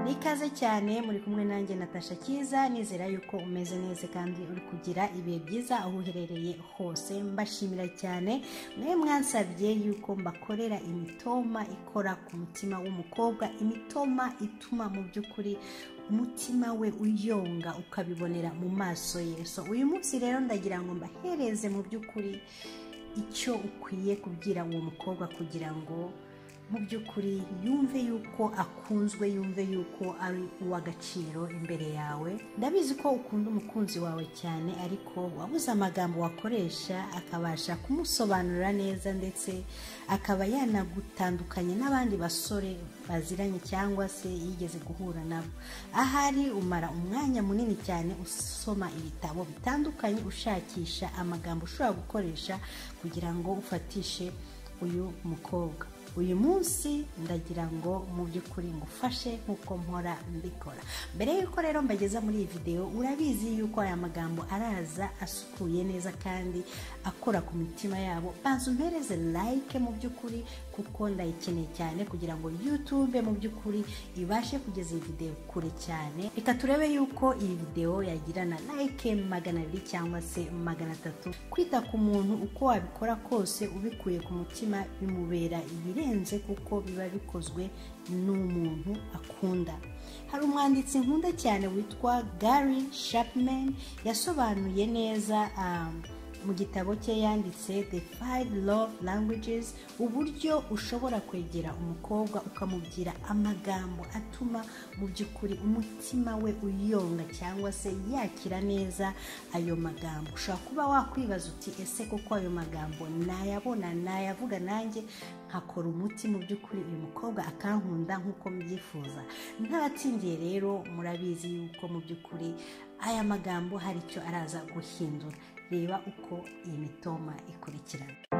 Nikaze cyane muri kumwe nanjye Natasha Kiza, nizera yuko umeze neza kandi uri kugira ibihe byiza aho uherereye hose. Mbashimira cyane mwe mwansabye yuko mbakorera imitoma ikora ku mutima w'umukobwa, imitoma ituma mu by'ukuri umutima we uyonga ukabibonera mu maso ye. So uyu munsi rero ndagira ngo mbahereze mu by'ukuri icyo ukwiye kubwira uwo mukobwa kugira ngo mu by'ukuri yumve yuko akunzwe, yumve yuko ari uw'agaciro imbere yawe. Ndabizi ko ukunda umukunzi wawe cyane, ariko wabuze amagambo wakoresha akabasha kumusobanurira neza, ndetse akaba yanagutandukanya n'abandi basore baziranye cyangwa se yigeze guhura nabo. Ahari umara umwanya munini cyane usoma ibitabo bitandukanye ushakisha amagambo ushobora gukoresha kugira ngo ufatishe uyu mukobwa. Uyu munsi ndagira ngo mu by'ukuri ngufashe nkuko mpora mbikora. Mbere yuko rero mbageza muri iyi video, urabizi yuko aya magambo araza asukuye neza kandi akora ku mitima yabo. Banza umpereze like mu by'ukuri kuko ndayikeneye cyane kugira ngo YouTube mu by'ukuri ibashe kugeza iyi video kure cyane. Reka turebe yuko iyi video yagirana like 200 cyangwa se 300. Kwita ku muntu uko wabikora kose ubikuye ku mutima bimubera ibirenze, kuko biba bikozwe n'umuntu akunda. Hari umwanditsi nkunda cyane witwa Gary Chapman, yasobanuye neza mu gitabo cye yanditse The 5 Love Languages, uburyo ushobora kwegera umukobwa ukamubwira amagambo atuma mu by'ukuri umutima we uyonga cyangwa se yakira neza ayo magambo. Ushobora kuba wakwibaza uti ese koko ayo magambo nayabona, nayavuga nanjye nkakora umuti mu by'ukuri uyu mukobwa akankunda nk'uko mbyifuza? Ntabatsindiye rero, murabizi yuko mu by'ukuri aya magambo hari icyo araza guhindura. Reba uko iyi mitoma ikurikirana.